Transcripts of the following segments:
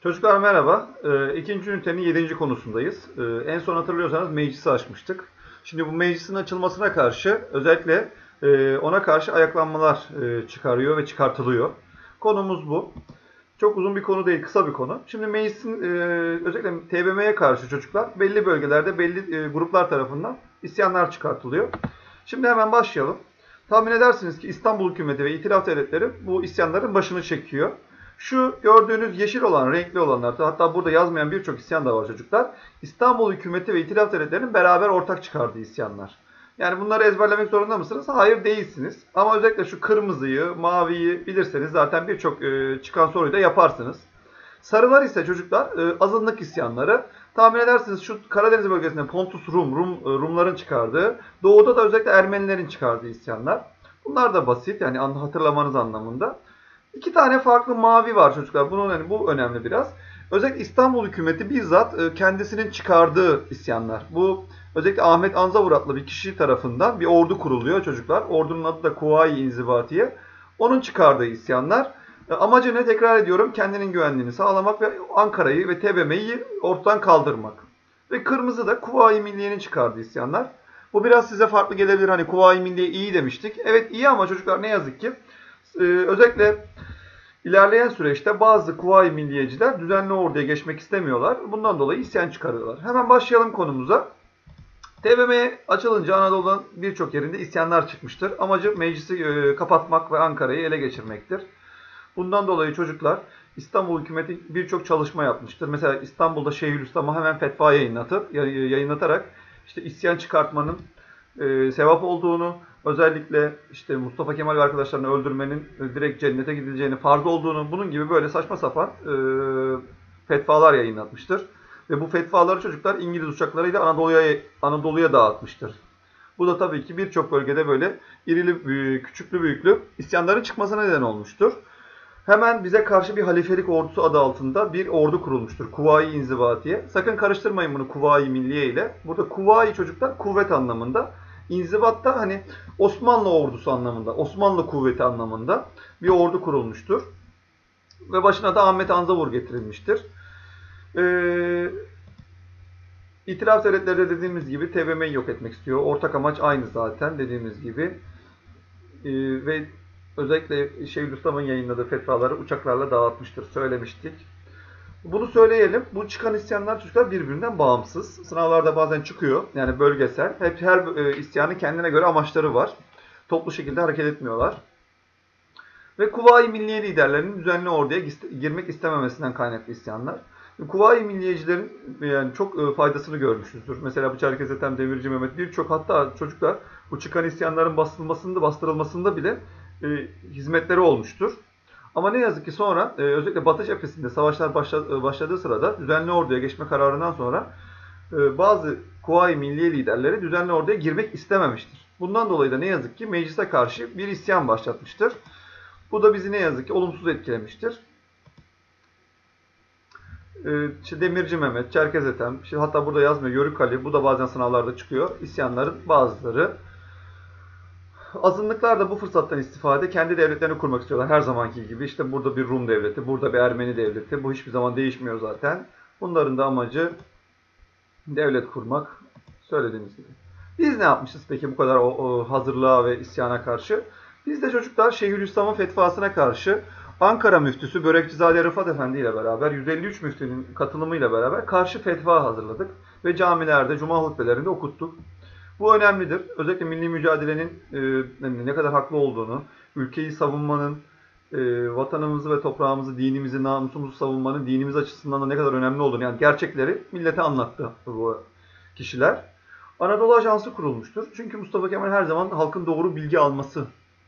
Çocuklar merhaba. İkinci ünitenin 7. konusundayız. En son hatırlıyorsanız meclisi açmıştık. Şimdi bu meclisin açılmasına karşı özellikle ona karşı ayaklanmalar çıkarıyor ve çıkartılıyor. Konumuz bu. Çok uzun bir konu değil, kısa bir konu. Şimdi meclisin özellikle TBMM'ye karşı çocuklar belli bölgelerde belli gruplar tarafından isyanlar çıkartılıyor. Şimdi hemen başlayalım. Tahmin edersiniz ki İstanbul hükümeti ve İtilaf devletleri bu isyanların başını çekiyor. Şu gördüğünüz yeşil olan, renkli olanlar, hatta burada yazmayan birçok isyan da var çocuklar. İstanbul hükümeti ve İtilaf devletlerinin beraber ortak çıkardığı isyanlar. Yani bunları ezberlemek zorunda mısınız? Hayır, değilsiniz. Ama özellikle şu kırmızıyı, maviyi bilirseniz zaten birçok çıkan soruyu da yaparsınız. Sarılar ise çocuklar azınlık isyanları. Tahmin edersiniz şu Karadeniz bölgesinde Pontus Rumların çıkardığı, doğuda da özellikle Ermenilerin çıkardığı isyanlar. Bunlar da basit, yani hatırlamanız anlamında. İki tane farklı mavi var çocuklar. Bu önemli biraz. Özellikle İstanbul hükümeti bizzat kendisinin çıkardığı isyanlar. Bu özellikle Ahmet Anzavur adlı bir kişi tarafından bir ordu kuruluyor çocuklar. Ordunun adı da Kuvayi İnzibatiye. Onun çıkardığı isyanlar. Amacı ne? Tekrar ediyorum. Kendinin güvenliğini sağlamak ve Ankara'yı ve TBMM'yi ortadan kaldırmak. Ve kırmızı da Kuvayi Milliye'nin çıkardığı isyanlar. Bu biraz size farklı gelebilir. Hani Kuvayi Milliye iyi demiştik. Evet iyi ama çocuklar ne yazık ki özellikle ilerleyen süreçte bazı Kuvayi Milliyeciler düzenli orduya geçmek istemiyorlar. Bundan dolayı isyan çıkarıyorlar. Hemen başlayalım konumuza. TBMM açılınca Anadolu'nun birçok yerinde isyanlar çıkmıştır. Amacı meclisi kapatmak ve Ankara'yı ele geçirmektir. Bundan dolayı çocuklar İstanbul hükümeti birçok çalışma yapmıştır. Mesela İstanbul'da Şeyhülislam'a hemen fetva yayınlatarak işte isyan çıkartmanın sevap olduğunu, özellikle işte Mustafa Kemal ve arkadaşlarını öldürmenin direkt cennete gidileceğini, farz olduğunu, bunun gibi böyle saçma sapan fetvalar yayınlatmıştır. Ve bu fetvaları çocuklar İngiliz uçaklarıyla Anadolu'ya dağıtmıştır. Bu da tabii ki birçok bölgede böyle irili küçüklü büyüklü isyanların çıkmasına neden olmuştur. Hemen bize karşı bir halifelik ordusu adı altında bir ordu kurulmuştur. Kuvayi İnzibatiye. Sakın karıştırmayın bunu Kuvayi Milliye ile. Burada Kuvayi çocuklar kuvvet anlamında. İnzibat da hani Osmanlı ordusu anlamında, Osmanlı kuvveti anlamında bir ordu kurulmuştur. Ve başına da Ahmet Anzavur getirilmiştir. İtilaf devletleri de dediğimiz gibi TBMM'yi yok etmek istiyor. Ortak amaç aynı zaten dediğimiz gibi. Ve özellikle Şeyhülislam'ın yayınladığı fetvaları uçaklarla dağıtmıştır. Söylemiştik. Bunu söyleyelim. Bu çıkan isyanlar çocuklar birbirinden bağımsız. Sınavlarda bazen çıkıyor. Yani bölgesel. Her isyanın kendine göre amaçları var. Toplu şekilde hareket etmiyorlar. Ve Kuvayi Milliye liderlerinin düzenli orduya girmek istememesinden kaynaklı isyanlar. Kuvayi Milliyecilerin yani çok faydasını görmüşüzdür. Mesela Bıçak Ethem, Demirci Mehmet birçok, hatta çocuklar bu çıkan isyanların bastırılmasında bile hizmetleri olmuştur. Ama ne yazık ki sonra özellikle Batı cephesinde savaşlar başladığı sırada düzenli orduya geçme kararından sonra bazı Kuvayi Milliye liderleri düzenli orduya girmek istememiştir. Bundan dolayı da ne yazık ki meclise karşı bir isyan başlatmıştır. Bu da bizi ne yazık ki olumsuz etkilemiştir. İşte Demirci Mehmet, Çerkez Ethem, hatta burada yazmıyor Yörük Ali, bu da bazen sınavlarda çıkıyor. İsyanların bazıları. Azınlıklar da bu fırsattan istifade kendi devletlerini kurmak istiyorlar her zamanki gibi. İşte burada bir Rum devleti, burada bir Ermeni devleti. Bu hiçbir zaman değişmiyor zaten. Bunların da amacı devlet kurmak, söylediğimiz gibi. Biz ne yapmışız peki bu kadar o hazırlığa ve isyana karşı? Biz de çocuklar Şeyhülislam'ın fetvasına karşı Ankara müftüsü Börekçizade Rıfat Efendi ile beraber 153 müftünün katılımıyla beraber karşı fetva hazırladık ve camilerde, cuma hutbelerinde okuttuk. Bu önemlidir. Özellikle milli mücadelenin ne kadar haklı olduğunu, ülkeyi savunmanın, vatanımızı ve toprağımızı, dinimizi, namusumuzu savunmanın dinimiz açısından da ne kadar önemli olduğunu, yani gerçekleri millete anlattı bu kişiler. Anadolu Ajansı kurulmuştur. Çünkü Mustafa Kemal her zaman halkın doğru bilgi almasına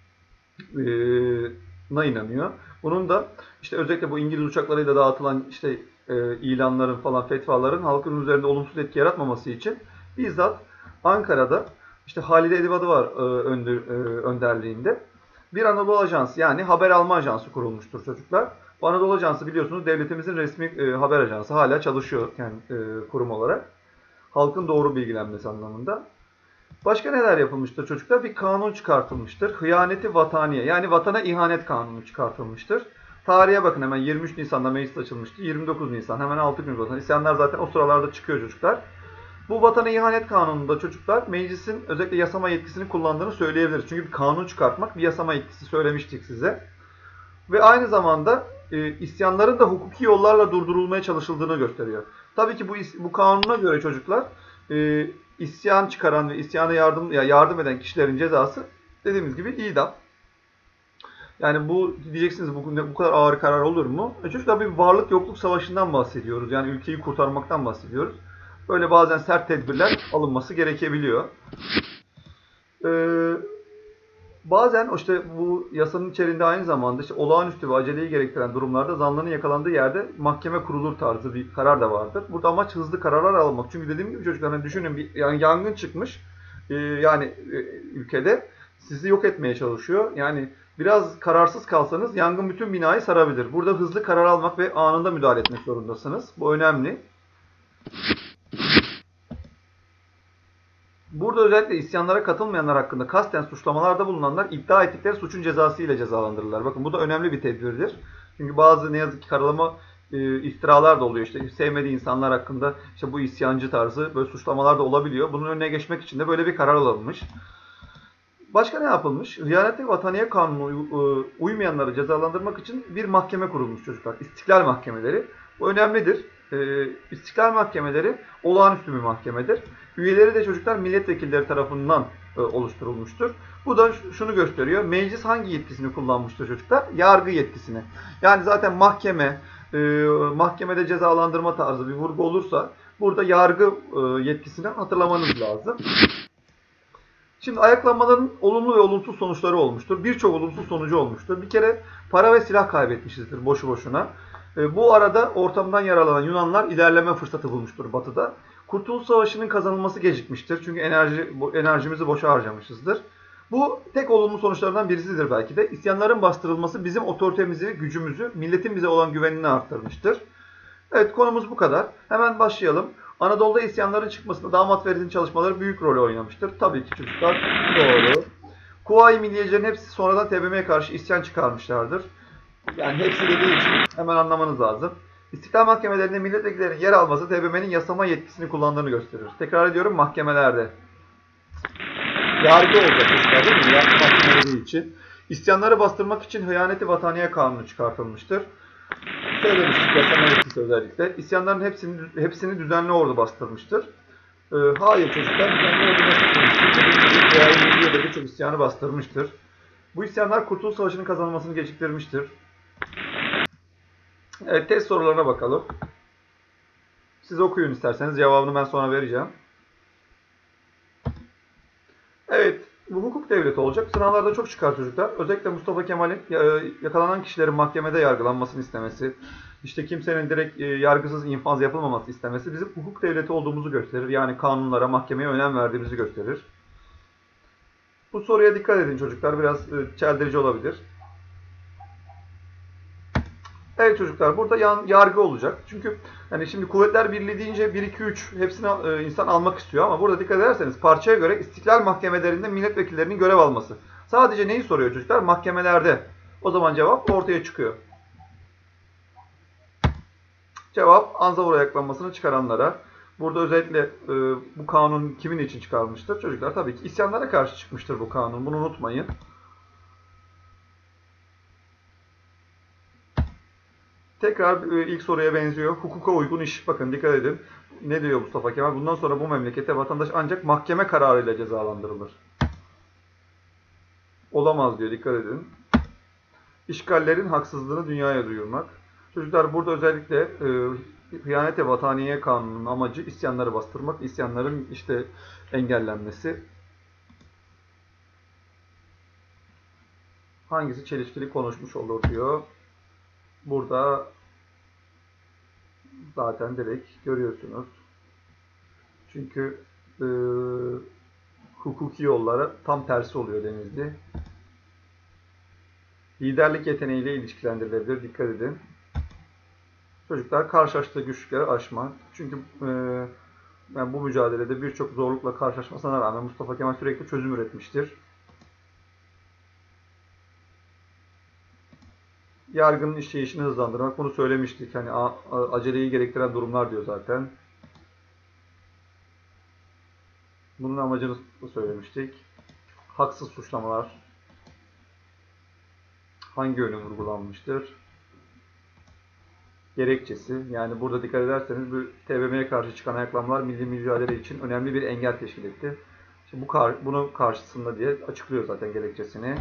inanıyor. Bunun da işte özellikle bu İngiliz uçaklarıyla dağıtılan işte ilanların falan, fetvaların halkın üzerinde olumsuz etki yaratmaması için bizzat Ankara'da işte Halide Edip Adı var önderliğinde bir Anadolu Ajansı, yani haber alma ajansı kurulmuştur çocuklar. Bu Anadolu Ajansı biliyorsunuz devletimizin resmi haber ajansı, hala çalışıyor yani, kurum olarak. Halkın doğru bilgilenmesi anlamında. Başka neler yapılmıştır çocuklar? Bir kanun çıkartılmıştır. Hıyaneti vataniye, yani vatana ihanet kanunu çıkartılmıştır. Tarihe bakın, hemen 23 Nisan'da meclis açılmıştı. 29 Nisan, hemen 6 gün sonra. İsyanlar zaten o sıralarda çıkıyor çocuklar. Bu vatana ihanet kanununda çocuklar meclisin özellikle yasama yetkisini kullandığını söyleyebiliriz. Çünkü bir kanun çıkartmak bir yasama yetkisi, söylemiştik size. Ve aynı zamanda isyanların da hukuki yollarla durdurulmaya çalışıldığını gösteriyor. Tabii ki bu kanuna göre çocuklar isyan çıkaran ve isyana yardım eden kişilerin cezası dediğimiz gibi idam. Yani bu diyeceksiniz, bu kadar ağır karar olur mu? Çocuklar, bir varlık yokluk savaşından bahsediyoruz. Yani ülkeyi kurtarmaktan bahsediyoruz. Böyle bazen sert tedbirler alınması gerekebiliyor. Bazen işte bu yasanın içerisinde aynı zamanda işte olağanüstü ve aceleyi gerektiren durumlarda zanlının yakalandığı yerde mahkeme kurulur tarzı bir karar da vardır. Burada amaç hızlı kararlar almak. Çünkü dediğim gibi çocuklar, hani düşünün, yani yangın çıkmış ülkede sizi yok etmeye çalışıyor. Yani biraz kararsız kalsanız yangın bütün binayı sarabilir. Burada hızlı karar almak ve anında müdahale etmek zorundasınız. Bu önemli. Burada özellikle isyanlara katılmayanlar hakkında kasten suçlamalarda bulunanlar iddia ettikleri suçun cezası ile cezalandırılırlar. Bakın, bu da önemli bir tedbirdir. Çünkü bazı ne yazık ki karalama iftiralar da oluyor. İşte sevmediği insanlar hakkında işte bu isyancı tarzı böyle suçlamalar da olabiliyor. Bunun önüne geçmek için de böyle bir karar alınmış. Başka ne yapılmış? Hıyaneti vataniye kanunu uymayanları cezalandırmak için bir mahkeme kurulmuş çocuklar. İstiklal mahkemeleri. Bu önemlidir. İstiklal mahkemeleri olağanüstü bir mahkemedir. Üyeleri de çocuklar milletvekilleri tarafından oluşturulmuştur. Bu da şunu gösteriyor. Meclis hangi yetkisini kullanmıştır çocuklar? Yargı yetkisini. Yani zaten mahkemede cezalandırma tarzı bir vurgu olursa burada yargı yetkisini hatırlamanız lazım. Şimdi ayaklanmaların olumlu ve olumsuz sonuçları olmuştur. Birçok olumsuz sonucu olmuştur. Bir kere para ve silah kaybetmişizdir boşu boşuna. Bu arada ortamdan yaralanan Yunanlar ilerleme fırsatı bulmuştur batıda. Kurtuluş Savaşı'nın kazanılması gecikmiştir. Çünkü enerjimizi boşa harcamışızdır. Bu tek olumlu sonuçlardan birisidir belki de. İsyanların bastırılması bizim otoritemizi, gücümüzü, milletin bize olan güvenini arttırmıştır. Evet, konumuz bu kadar. Hemen başlayalım. Anadolu'da isyanların çıkmasında damat Ferit'in çalışmaları büyük rol oynamıştır. Tabii ki çocuklar, doğru. Kuvayi Milliyecilerin hepsi sonradan TBMM'ye karşı isyan çıkarmışlardır. Yani hepsi dediği için hemen anlamanız lazım. İstiklal mahkemelerinde milletvekillerinin yer alması TBMM'nin yasama yetkisini kullandığını gösterir. Tekrar ediyorum, mahkemelerde. Yargı olacak çocuklar, değil mi? Yargı mahkemeleri için. İsyanları bastırmak için Hıyaneti Vataniye Kanunu çıkartılmıştır. Söylemiştik, yasama yetkisi özellikle. İsyanların hepsini düzenli ordu bastırmıştır. Hayır çocuklar, düzenli ordu bastırmıştır. Kuvayi Milliye de birçok isyanı bastırmıştır. Bu isyanlar Kurtuluş Savaşı'nın kazanılmasını geciktirmiştir. Evet, test sorularına bakalım. Siz okuyun isterseniz, cevabını ben sonra vereceğim. Evet, bu hukuk devleti olacak. Sınavlarda çok çıkar çocuklar. Özellikle Mustafa Kemal'in yakalanan kişilerin mahkemede yargılanmasını istemesi, işte kimsenin direkt yargısız infaz yapılmaması istemesi bizim hukuk devleti olduğumuzu gösterir. Yani kanunlara, mahkemeye önem verdiğimizi gösterir. Bu soruya dikkat edin çocuklar. Biraz çeldirici olabilir. Evet çocuklar, burada yargı olacak. Çünkü hani şimdi Kuvvetler Birliği deyince 1, 2, 3 hepsini insan almak istiyor ama burada dikkat ederseniz parçaya göre istiklal mahkemelerinde milletvekillerinin görev alması. Sadece neyi soruyor çocuklar? Mahkemelerde. O zaman cevap ortaya çıkıyor. Cevap Anzavur ayaklanmasını çıkaranlara. Burada özellikle bu kanun kimin için çıkarılmıştır? Çocuklar, tabii ki isyanlara karşı çıkmıştır bu kanun. Bunu unutmayın. Tekrar ilk soruya benziyor. Hukuka uygun iş. Bakın dikkat edin. Ne diyor Mustafa Kemal? Bundan sonra bu memlekette vatandaş ancak mahkeme kararıyla cezalandırılır. Olamaz diyor. Dikkat edin. İşgallerin haksızlığını dünyaya duyurmak. Çocuklar, burada özellikle Hıyanete Vataniye Kanunu'nun amacı isyanları bastırmak, isyanların işte engellenmesi. Hangisi çelişkili konuşmuş olur diyor. Burada zaten direkt görüyorsunuz. Çünkü hukuki yollara tam tersi oluyor Denizli. Liderlik yeteneğiyle ilişkilendirilebilir. Dikkat edin. Çocuklar, karşılaştığı güçlükleri aşma. Çünkü yani bu mücadelede birçok zorlukla karşılaşmasına rağmen Mustafa Kemal sürekli çözüm üretmiştir. yargının işleyişini hızlandırmak. Bunu söylemiştik. Hani aceleyi gerektiren durumlar diyor zaten. Bunun amacını da söylemiştik. Haksız suçlamalar hangi yönü vurgulanmıştır? Gerekçesi. Yani burada dikkat ederseniz bu TBMM'ye karşı çıkan ayaklanmalar milli mücadele için önemli bir engel teşkil etti. Şimdi bunun karşısında diye açıklıyor zaten gerekçesini.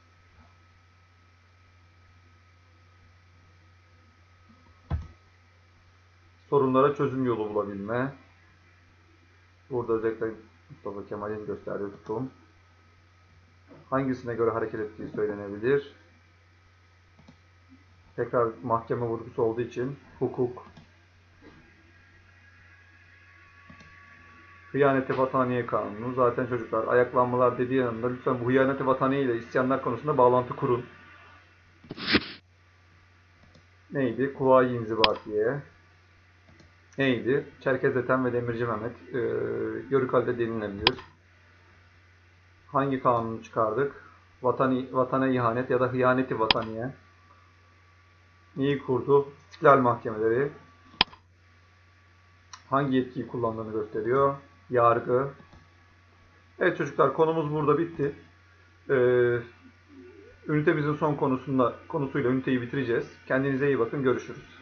Sorunlara çözüm yolu bulabilme. Burada özellikle Mustafa Kemal'in gösterdiği tutum. Hangisine göre hareket ettiği söylenebilir? Tekrar mahkeme vurgusu olduğu için hukuk, hıyaneti vataniye kanunu. Zaten çocuklar ayaklanmalar dediği yanında lütfen bu hıyaneti vataniye ile isyanlar konusunda bağlantı kurun. Neydi? Kuvayi İnzibatiye. Neydi? Çerkez Ethem ve Demirci Mehmet. Yörük halde denilebilir. Hangi kanunu çıkardık? Vatana ihanet ya da hıyaneti vataniye. Neyi kurdu? İstiklal mahkemeleri. Hangi yetkiyi kullandığını gösteriyor. Yargı. Evet çocuklar konumuz burada bitti. Ünitemizin son konusuyla üniteyi bitireceğiz. Kendinize iyi bakın. Görüşürüz.